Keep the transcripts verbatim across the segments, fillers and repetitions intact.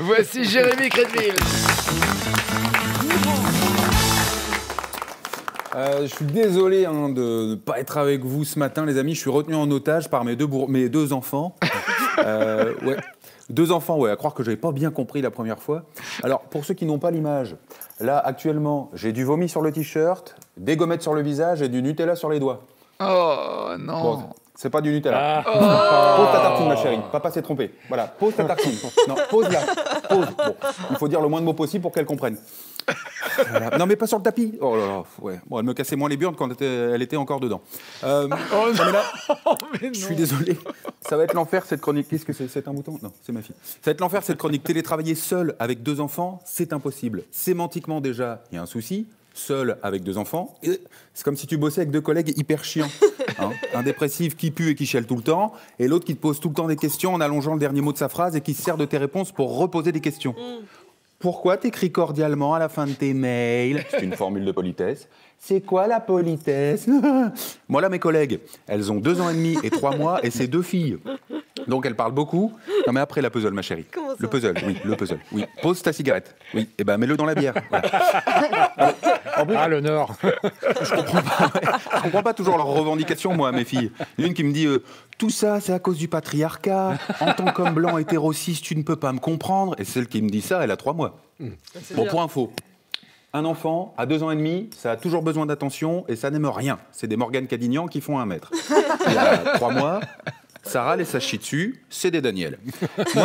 Voici Jérémy Crédville. Euh, je suis désolé hein, de ne pas être avec vous ce matin, les amis. Je suis retenu en otage par mes deux, bourr... mes deux enfants. Euh, ouais. Deux enfants, ouais, à croire que je n'avais pas bien compris la première fois. Alors, pour ceux qui n'ont pas l'image, là, actuellement, j'ai du vomi sur le t-shirt, des gommettes sur le visage et du Nutella sur les doigts. Oh non. Bon, c'est pas du Nutella. Ah. Oh. Pose ta tartine, ma chérie. Papa s'est trompé. Voilà, pose ta tartine. Non, pose-la. Pose. Bon, il faut dire le moins de mots possible pour qu'elle comprenne. Voilà. Non, mais pas sur le tapis. Oh là là, ouais. Bon, elle me cassait moins les burnes quand elle était, elle était encore dedans. Euh, Oh non. mais là, Mais non. je suis désolé. Ça va être l'enfer cette chronique. Qu'est-ce que c'est? C'est un mouton? Non, c'est ma fille. Ça va être l'enfer cette chronique. Télétravailler seul avec deux enfants, c'est impossible. Sémantiquement déjà, il y a un souci. Seul avec deux enfants, c'est comme si tu bossais avec deux collègues hyper chiants. Hein, un dépressif qui pue et qui chiale tout le temps, et l'autre qui te pose tout le temps des questions en allongeant le dernier mot de sa phrase et qui se sert de tes réponses pour reposer des questions. Mm. Pourquoi t'écris cordialement à la fin de tes mails? C'est une formule de politesse. C'est quoi la politesse? Moi là, mes collègues, elles ont deux ans et demi et trois mois et c'est deux filles. Donc elles parlent beaucoup. Non mais après la puzzle, ma chérie. Comment ça? Le puzzle, oui, le puzzle. Oui. Pose ta cigarette. Oui. Et ben mets-le dans la bière. Voilà. En plus, ah, le Nord. Je comprends pas. Ouais. Je comprends pas toujours leurs revendications, moi, mes filles. Il y en a une qui me dit euh, tout ça, c'est à cause du patriarcat. En tant qu'homme blanc hétéro-cis, tu ne peux pas me comprendre. Et celle qui me dit ça, elle a trois mois. Mmh. Bon, pour info. Un enfant, à deux ans et demi, ça a toujours besoin d'attention et ça n'aime rien. C'est des Morgane Cadignan qui font un mètre. Il y a trois mois, ça râle et ça chie dessus, c'est des Daniel. Moi,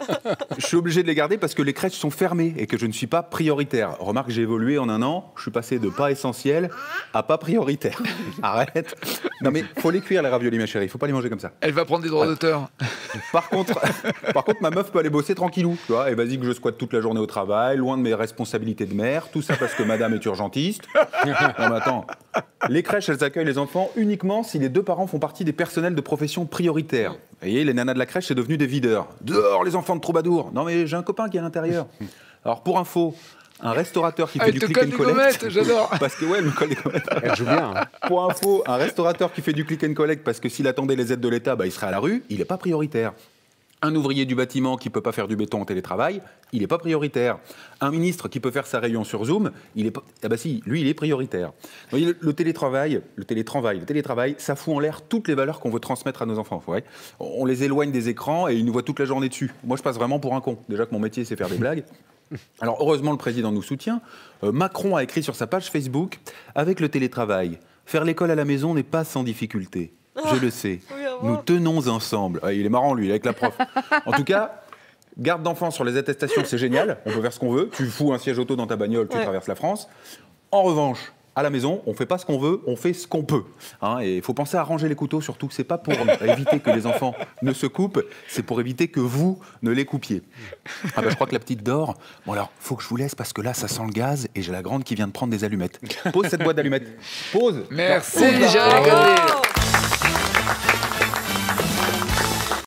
je suis obligé de les garder parce que les crèches sont fermées et que je ne suis pas prioritaire. Remarque, j'ai évolué en un an, je suis passé de pas essentiel à pas prioritaire. Arrête. Non mais, faut les cuire les raviolis, ma chérie, faut pas les manger comme ça. Elle va prendre des droits d'auteur. Par contre, par contre, ma meuf peut aller bosser tranquillou, tu vois, et vas-y que je squatte toute la journée au travail, loin de mes responsabilités de mère, tout ça parce que madame est urgentiste. Non mais attends, les crèches, elles accueillent les enfants uniquement si les deux parents font partie des personnels de profession prioritaires. Vous voyez, les nanas de la crèche, c'est devenu des videurs. Dehors, les enfants de troubadours. Non mais j'ai un copain qui est à l'intérieur. Alors pour info, un restaurateur qui fait ah, du click click and collect. Gommettes, j'adore. Parce que ouais, elle me colle des gommettes. Elle joue bien. Hein. Pour info, un restaurateur qui fait du click and collect parce que s'il attendait les aides de l'État, bah, il serait à la rue, il n'est pas prioritaire. Un ouvrier du bâtiment qui ne peut pas faire du béton en télétravail, il n'est pas prioritaire. Un ministre qui peut faire sa réunion sur Zoom, il est pas... ah bah si, lui, il est prioritaire. Vous voyez, le, le télétravail, le télétravail, le télétravail, ça fout en l'air toutes les valeurs qu'on veut transmettre à nos enfants. Ouais. On les éloigne des écrans et ils nous voient toute la journée dessus. Moi, je passe vraiment pour un con. Déjà que mon métier, c'est faire des blagues. Alors, heureusement, le président nous soutient. Euh, Macron a écrit sur sa page Facebook « Avec le télétravail, faire l'école à la maison n'est pas sans difficulté. Je le sais. Oui, Nous tenons ensemble. » Ah, il est marrant, lui, avec la prof. En tout cas, garde d'enfants sur les attestations, c'est génial. On peut faire ce qu'on veut. Tu fous un siège auto dans ta bagnole, tu ouais. traverses la France. En revanche, à la maison, on ne fait pas ce qu'on veut, on fait ce qu'on peut. Hein, et il faut penser à ranger les couteaux, surtout. C'est pas pour éviter que les enfants ne se coupent, c'est pour éviter que vous ne les coupiez. Ah ben, je crois que la petite dort. Bon alors, faut que je vous laisse parce que là, ça sent le gaz et j'ai la grande qui vient de prendre des allumettes. Pose cette boîte d'allumettes. Pose. Merci, Jérémy.